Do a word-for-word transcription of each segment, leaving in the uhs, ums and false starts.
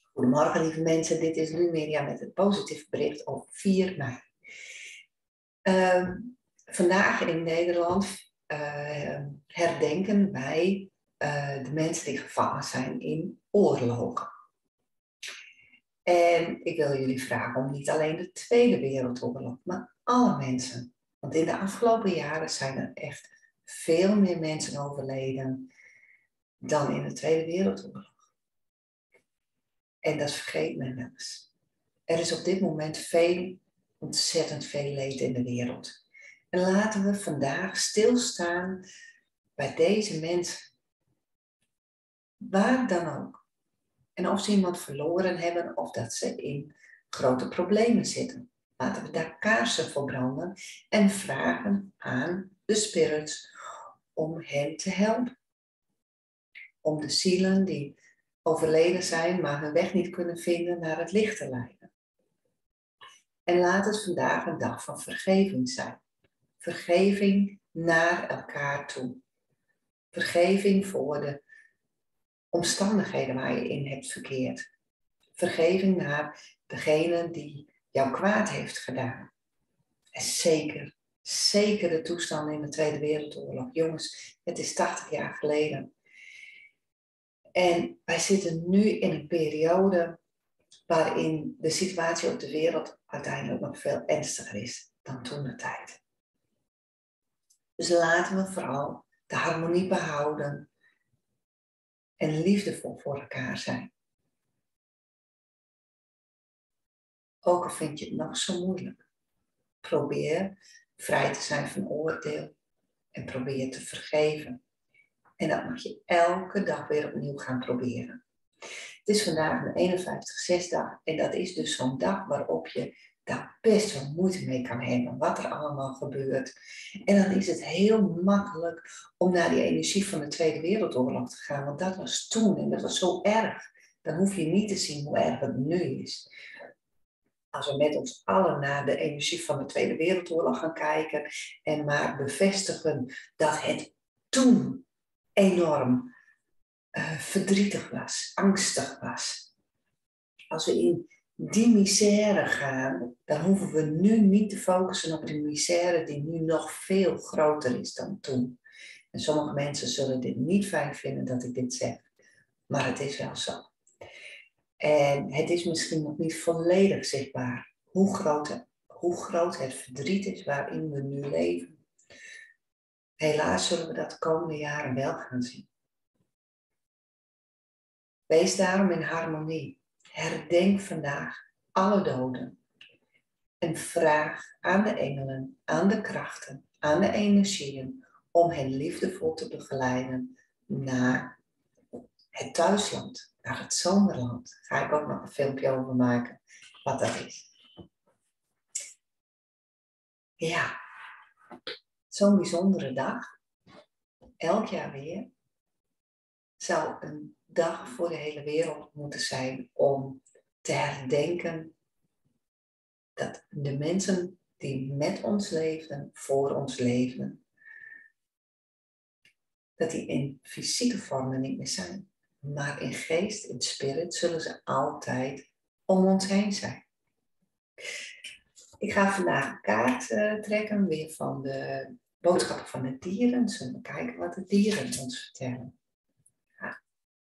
Goedemorgen lieve mensen, dit is Lumeria met het positieve bericht op vier mei. Uh, vandaag in Nederland uh, herdenken wij uh, de mensen die gevangen zijn in oorlogen. En ik wil jullie vragen om niet alleen de Tweede Wereldoorlog, maar alle mensen. Want in de afgelopen jaren zijn er echt veel meer mensen overleden dan in de Tweede Wereldoorlog. En dat vergeet men wel eens. Er is op dit moment veel, ontzettend veel leed in de wereld. En laten we vandaag stilstaan bij deze mensen. Waar dan ook. En of ze iemand verloren hebben of dat ze in grote problemen zitten. Laten we daar kaarsen voor branden en vragen aan de spirits om hen te helpen. Om de zielen die overleden zijn, maar hun weg niet kunnen vinden naar het licht te leiden. En laat het vandaag een dag van vergeving zijn. Vergeving naar elkaar toe. Vergeving voor de omstandigheden waar je in hebt verkeerd. Vergeving naar degene die jou kwaad heeft gedaan. En zeker, zeker de toestand in de Tweede Wereldoorlog. Jongens, het is tachtig jaar geleden. En wij zitten nu in een periode waarin de situatie op de wereld uiteindelijk nog veel ernstiger is dan toen de tijd. Dus laten we vooral de harmonie behouden en liefdevol voor elkaar zijn. Ook al vind je het nog zo moeilijk, probeer vrij te zijn van oordeel en probeer te vergeven. En dat mag je elke dag weer opnieuw gaan proberen. Het is vandaag een eenenvijftig zes dag en dat is dus zo'n dag waarop je daar best wel moeite mee kan hebben, wat er allemaal gebeurt. En dan is het heel makkelijk om naar die energie van de Tweede Wereldoorlog te gaan, want dat was toen en dat was zo erg. Dan hoef je niet te zien hoe erg het nu is. Als we met ons allen naar de energie van de Tweede Wereldoorlog gaan kijken en maar bevestigen dat het toen enorm uh, verdrietig was, angstig was. Als we in die misère gaan, dan hoeven we nu niet te focussen op de misère die nu nog veel groter is dan toen. En sommige mensen zullen dit niet fijn vinden dat ik dit zeg, maar het is wel zo. En het is misschien nog niet volledig zichtbaar hoe groot, hoe groot het verdriet is waarin we nu leven. Helaas zullen we dat de komende jaren wel gaan zien. Wees daarom in harmonie. Herdenk vandaag alle doden. En vraag aan de engelen, aan de krachten, aan de energieën om hen liefdevol te begeleiden naar het thuisland, naar het zomerland. Daar ga ik ook nog een filmpje over maken wat dat is. Ja, zo'n bijzondere dag. Elk jaar weer zou een dag voor de hele wereld moeten zijn om te herdenken dat de mensen die met ons leefden, voor ons leefden, dat die in fysieke vormen niet meer zijn. Maar in geest, in spirit, zullen ze altijd om ons heen zijn. Ik ga vandaag een kaart uh, trekken, weer van de boodschappen van de dieren. Zullen we kijken wat de dieren ons vertellen. Ja.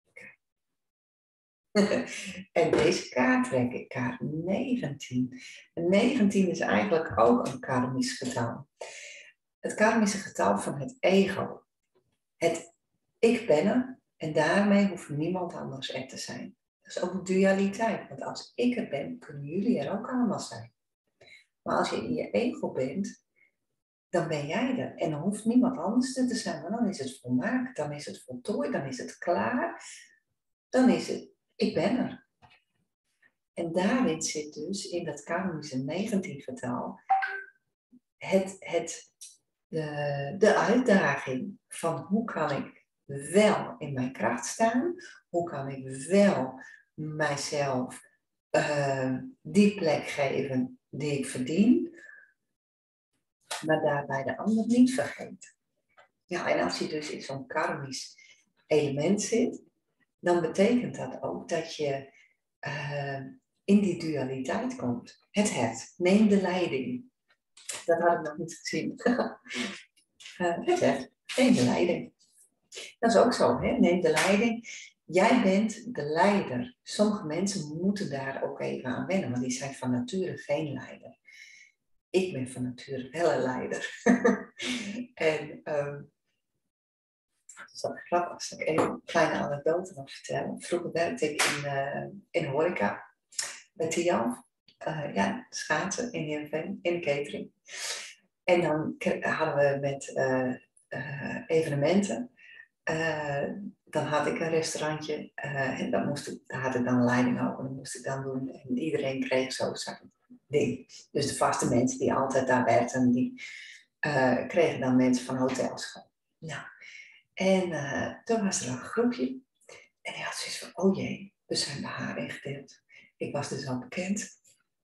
Okay. En deze kaart trek ik, kaart negentien. En negentien is eigenlijk ook een karmisch getal. Het karmische getal van het ego. Het ik ben er en daarmee hoeft niemand anders er te zijn. Dat is ook een dualiteit, want als ik er ben, kunnen jullie er ook allemaal zijn. Maar als je in je ego bent, dan ben jij er. En dan hoeft niemand anders er te zijn, maar dan is het volmaakt, dan is het voltooid, dan is het klaar. Dan is het, ik ben er. En daarin zit dus, in dat karmische negentien getal, het, het, de, de uitdaging van hoe kan ik wel in mijn kracht staan, hoe kan ik wel mijzelf uh, die plek geven die ik verdien, maar daarbij de ander niet vergeet. Ja, en als je dus in zo'n karmisch element zit, dan betekent dat ook dat je uh, in die dualiteit komt. Het hert, neem de leiding. Dat had ik nog niet gezien. uh, het hert, neem de leiding. Dat is ook zo, hè? Neem de leiding. Jij bent de leider. Sommige mensen moeten daar ook even aan wennen, want die zijn van nature geen leider. Ik ben van nature wel een leider. en um, dat is ook grappig als ik even een kleine anekdote mag vertellen. Vroeger werkte ik in, uh, in horeca bij Tian. Uh, ja, schaatsen in Heerenveen, in de catering. En dan hadden we met uh, uh, evenementen. Uh, dan had ik een restaurantje uh, en dat moest ik, daar had ik dan leiding over. Dat moest ik dan doen en iedereen kreeg zo zo'n ding. Dus de vaste mensen die altijd daar werkten, die uh, kregen dan mensen van hotels. Nou, en uh, toen was er een groepje en die had zoiets van, oh jee, we zijn bij haar ingedeeld. Ik was dus al bekend.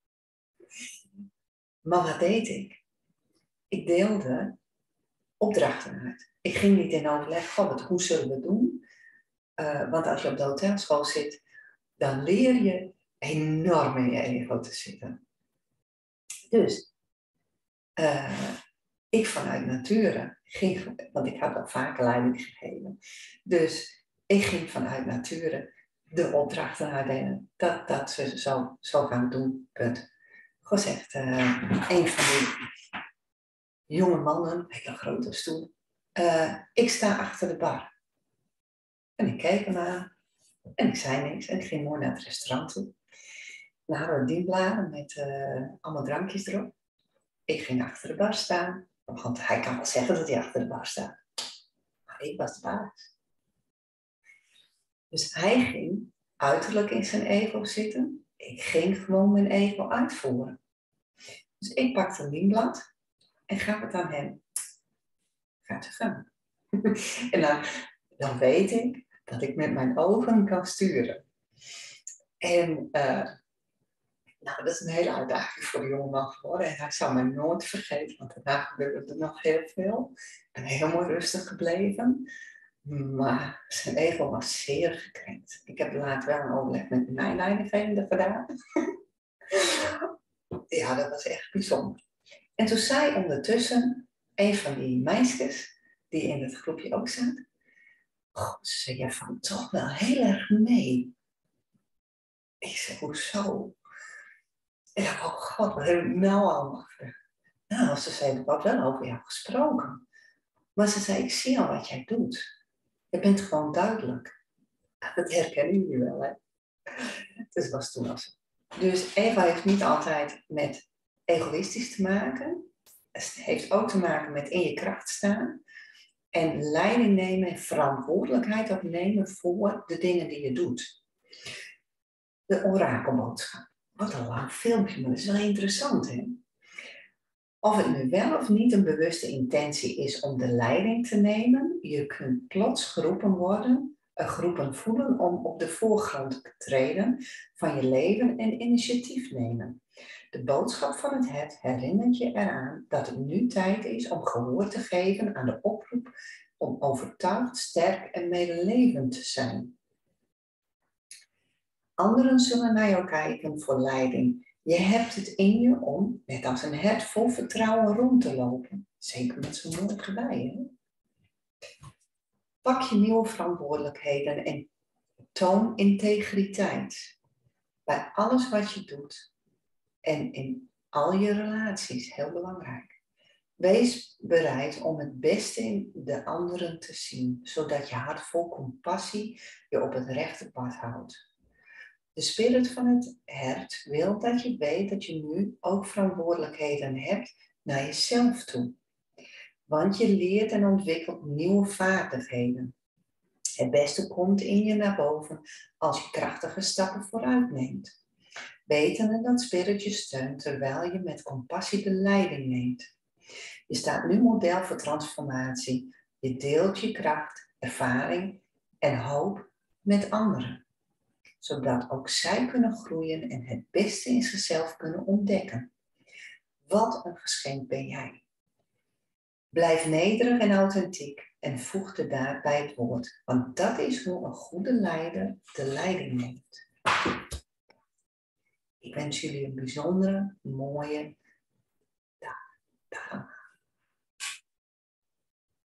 Maar wat deed ik? Ik deelde opdrachten uit. Ik ging niet in overleg van, wat, hoe zullen we het doen? Uh, want als je op de hotelschool zit, dan leer je enorm in je ego te zitten. Dus, uh, ik vanuit nature ging, want ik had al vaker leiding gegeven. Dus ik ging vanuit nature de opdrachten uitdelen. Dat, dat ze zo, zo gaan doen. Punt. Gezegd, uh, een van die jonge mannen, met een grote stoel. Uh, ik sta achter de bar. En ik keek hem aan. En ik zei niks. En ik ging mooi naar het restaurant toe. Dan hadden we dienbladen met uh, allemaal drankjes erop. Ik ging achter de bar staan. Want hij kan wel zeggen dat hij achter de bar staat. Maar ik was de baas. Dus hij ging uiterlijk in zijn ego zitten. Ik ging gewoon mijn ego uitvoeren. Dus ik pakte een dienblad. En gaf het aan hem. Gaat je gang. En dan, dan weet ik dat ik met mijn ogen kan sturen. En uh, nou, dat is een hele uitdaging voor de jongeman geworden. En hij zou mij nooit vergeten, want daarna gebeurde er nog heel veel. Ik ben heel mooi rustig gebleven. Maar zijn ego was zeer gekrenkt. Ik heb later wel een overleg met mijn leidinggevende gedaan. Ja, dat was echt bijzonder. En toen zei ondertussen een van die meisjes, die in het groepje ook zat. God, ze zei, jij valt toch wel heel erg mee. Ik zei, hoezo? Ja, oh god, wat heb ik nou al achter? Nou, ze zei, ik heb wel over jou gesproken. Maar ze zei, ik zie al wat jij doet. Je bent gewoon duidelijk. Dat herkennen jullie wel, hè? Dus dat was toen al zo. Dus ego heeft niet altijd met egoïstisch te maken. Het heeft ook te maken met in je kracht staan. En leiding nemen en verantwoordelijkheid opnemen voor de dingen die je doet. De orakelboodschap. Wat een lang filmpje, maar dat is wel interessant, hè? Of het nu wel of niet een bewuste intentie is om de leiding te nemen, je kunt plots geroepen worden, geroepen voelen om op de voorgrond te treden van je leven en initiatief nemen. De boodschap van het het herinnert je eraan dat het nu tijd is om gehoor te geven aan de oproep om overtuigd, sterk en medelevend te zijn. Anderen zullen naar jou kijken voor leiding. Je hebt het in je om, net als een hert, vol vertrouwen rond te lopen. Zeker met zo'n mooi erbij, hè? Pak je nieuwe verantwoordelijkheden en toon integriteit. Bij alles wat je doet. En in al je relaties, heel belangrijk. Wees bereid om het beste in de anderen te zien, zodat je hart vol compassie je op het rechte pad houdt. De spirit van het hert wil dat je weet dat je nu ook verantwoordelijkheden hebt naar jezelf toe. Want je leert en ontwikkelt nieuwe vaardigheden. Het beste komt in je naar boven als je krachtige stappen vooruit neemt. Wetende dat spirit je steunt terwijl je met compassie de leiding neemt. Je staat nu model voor transformatie. Je deelt je kracht, ervaring en hoop met anderen. Zodat ook zij kunnen groeien en het beste in zichzelf kunnen ontdekken. Wat een geschenk ben jij. Blijf nederig en authentiek en voeg de daad bij het woord. Want dat is hoe een goede leider de leiding neemt. wens jullie een bijzondere, mooie